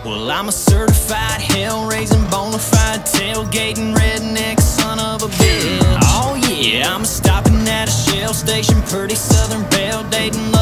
Well, I'm a certified hell-raising bona fide tailgating redneck son of a bitch. Oh yeah, I'm stopping at a Shell station, pretty southern belle, dating